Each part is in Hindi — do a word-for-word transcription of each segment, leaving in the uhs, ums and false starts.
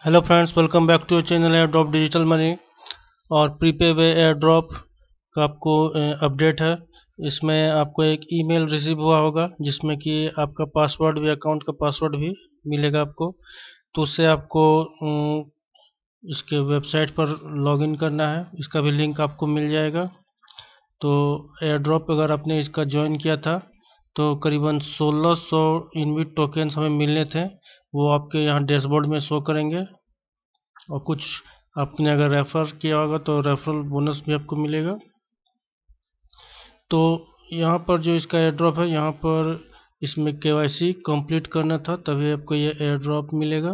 Hello friends, welcome back to your channel air drop digital money. और प्रीपे वे एयर ड्रॉप का आपको अपडेट है। इसमें आपको एक ईमेल रिसीव हुआ होगा जिसमें कि आपका पासवर्ड भी, अकाउंट का पासवर्ड भी मिलेगा आपको। तो उससे आपको अ, इसके वेबसाइट पर लॉगिन करना है। इसका भी लिंक आपको मिल जाएगा। तो एयर ड्रॉप अगर आपने इसका ज्वाइन किया था तो करीबन सोलह सौ इनविट टोकन्स हमें मिलने थे। वो आपके यहाँ डैशबोर्ड में शो करेंगे। और कुछ आपने अगर रेफर किया होगा तो रेफरल बोनस भी आपको मिलेगा। तो यहाँ पर जो इसका एयर ड्रॉप है, यहाँ पर इसमें केवाईसी कंप्लीट करना था, तभी आपको ये एयर ड्रॉप मिलेगा।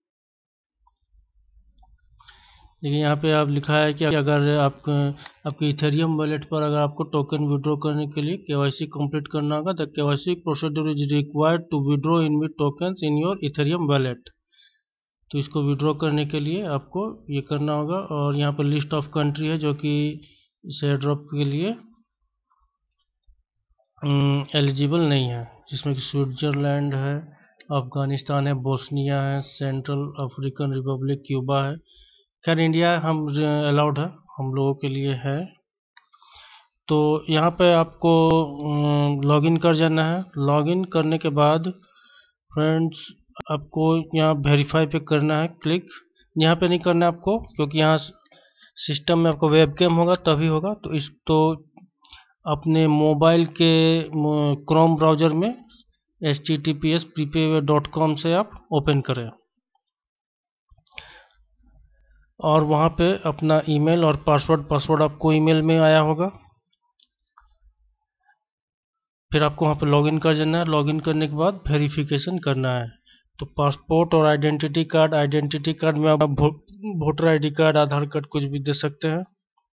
देखिए यहाँ पे आप लिखा है कि अगर आप आपके इथेरियम वॉलेट पर अगर आपको टोकन विड्रॉ करने के लिए केवाईसी कंप्लीट करना होगा, the KYC procedure is required to withdraw invite tokens in your Ethereum wallet. तो इसको विड्रॉ करने के लिए आपको ये करना होगा। और यहाँ पर लिस्ट ऑफ कंट्री है जो कि इस एयर ड्रॉप के लिए एलिजिबल नहीं है, जिसमें कि स्विट्जरलैंड है, अफगानिस्तान है, बोस्निया है, सेंट्रल अफ्रीकन रिपब्लिक, क्यूबा है। खैर इंडिया हम अलाउड है, हम लोगों के लिए है। तो यहाँ पे आपको लॉगिन कर जाना है। लॉगिन करने के बाद फ्रेंड्स आपको यहाँ वेरीफाई पे करना है क्लिक। यहाँ पे नहीं करना है आपको, क्योंकि यहाँ सिस्टम में आपको वेबकैम होगा तभी होगा। तो इस तो अपने मोबाइल के क्रोम ब्राउज़र में H T T P S prepayway dot com से आप ओपन करें और वहाँ पे अपना ईमेल और पासवर्ड पासवर्ड आपको ईमेल में आया होगा। फिर आपको वहाँ पे लॉगिन कर जाना है। लॉगिन करने के बाद वेरिफिकेशन करना है। तो पासपोर्ट और आइडेंटिटी कार्ड, आइडेंटिटी कार्ड में आप voter ID card, Aadhaar card कुछ भी दे सकते हैं।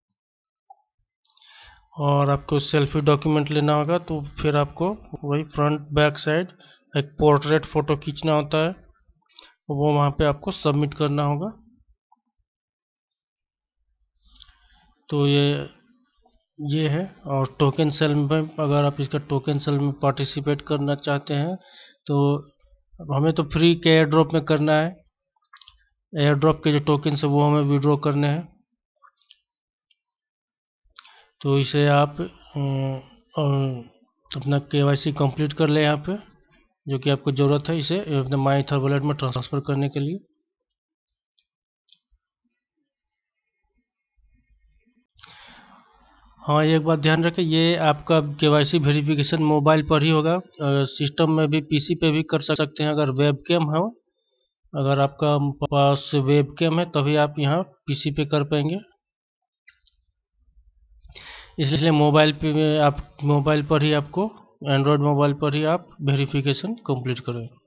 और आपको सेल्फी डॉक्यूमेंट लेना होगा। तो फिर आपको वही फ्रंट बैक साइड एक पोर्ट्रेट फ़ोटो खींचना होता है, वो वहाँ पे आपको सबमिट करना होगा। तो ये ये है। और टोकन सेल में अगर आप इसका टोकन सेल में पार्टिसिपेट करना चाहते हैं तो हमें तो फ्री के एयर ड्रॉप में करना है। एयर ड्रॉप के जो टोकन है वो हमें विड्रॉ करने हैं। तो इसे आप अपना केवाईसी कंप्लीट कर ले यहाँ पे, जो कि आपको ज़रूरत है इसे अपने माई ईथर वॉलेट में ट्रांसफ़र करने के लिए। हाँ, एक बात ध्यान रखें, ये आपका केवाईसी वेरिफिकेशन मोबाइल पर ही होगा। सिस्टम में भी, पीसी पे भी कर सकते हैं अगर वेबकैम हो। अगर आपका पास वेबकैम है तभी आप यहाँ पीसी पे कर पाएंगे। इसलिए मोबाइल पे आप मोबाइल पर ही आपको एंड्रॉयड मोबाइल पर ही आप वेरिफिकेशन कंप्लीट करें।